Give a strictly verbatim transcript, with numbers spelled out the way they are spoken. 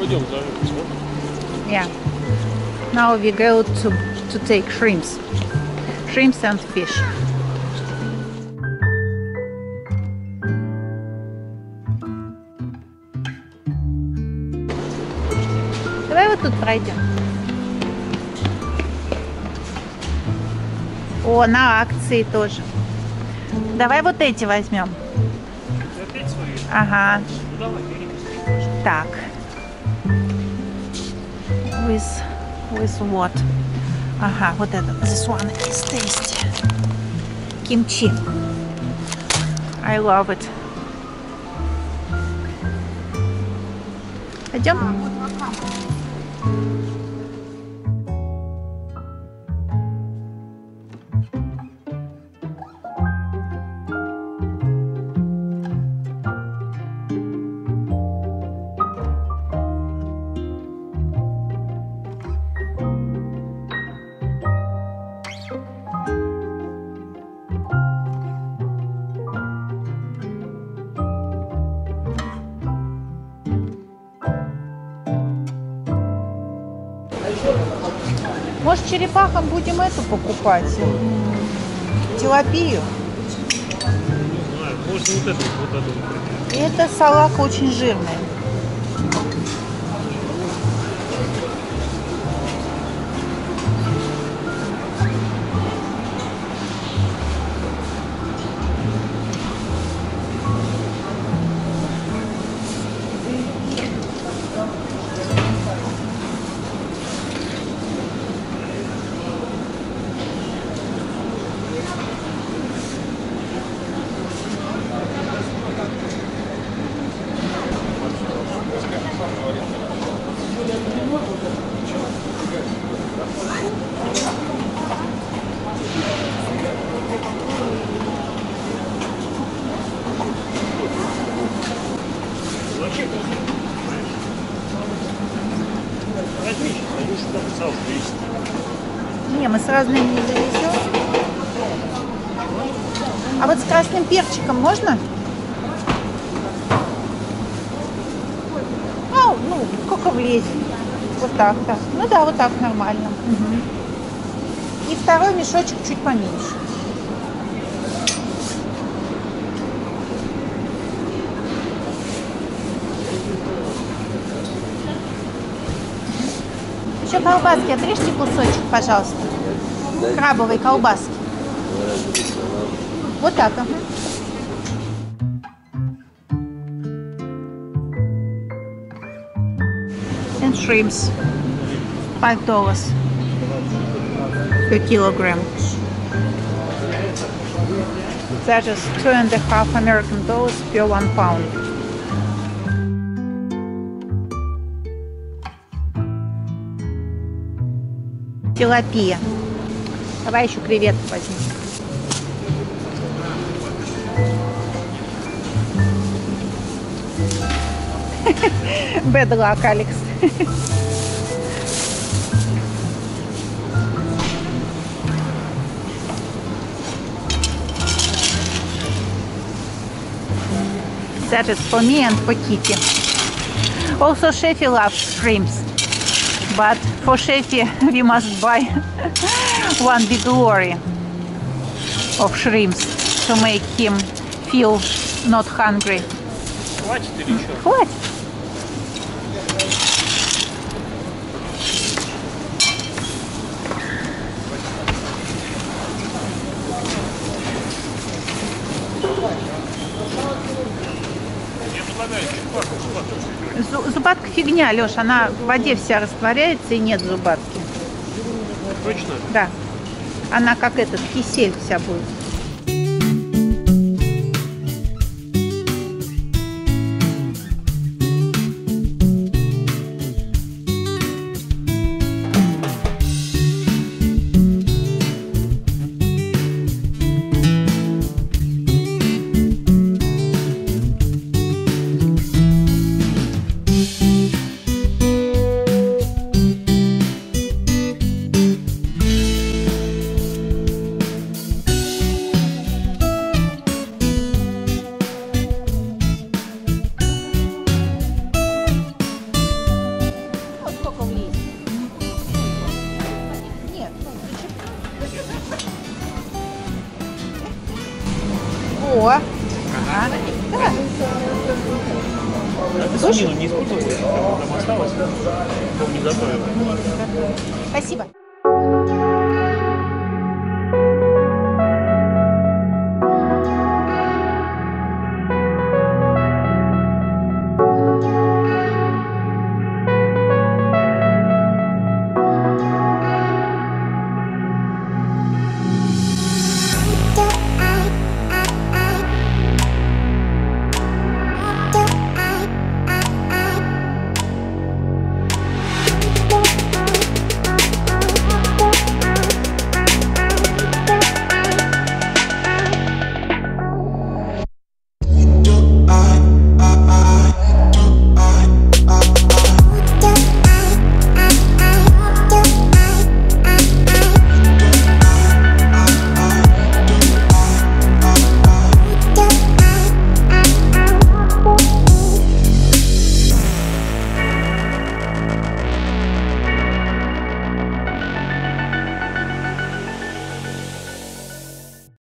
Пойдем, даже посмотрим. Yeah. Now we go to to take shrimps, shrimps and fish. Давай вот тут пройдем. О, на акции тоже. Давай вот эти возьмем. Опять свои? Ага. Ну давай, бери. Так. With, with what? Ага, вот это. This one is tasty. Kimchi. I love it. Пойдем? Может, черепахам будем эту покупать? Тилапию? Не знаю, может вот эту, вот эту. Это салака очень жирная. Возьми, они сюда сразу есть. Не, мы с разными не завезем. А вот с красным перчиком можно? А, ну, сколько влезет. Вот так, так. Ну да, вот так нормально. Угу. И второй мешочек чуть поменьше. Еще колбаски отрежьте кусочек, пожалуйста. Крабовой колбаски. Вот так, ага. And shrimps. Five dollars per kilogram. That is two and a half American dollars per one pound. Тилапия. Давай еще креветку возьмем. Bad luck, Алекс. That is for me and for Kitty. Also, Sheffy loves shrimps. But for Sheffy, we must buy one big lorry of shrimps to make him feel not hungry. Хватит или еще? Хватит. Я предлагаю черепаху, зубатку. Зубатка фигня, Леш, она в воде вся растворяется и нет зубатки. Точно? Да. Она как этот кисель вся будет. Ты свинину не использовал? Там осталось? Дом не готовил. Спасибо.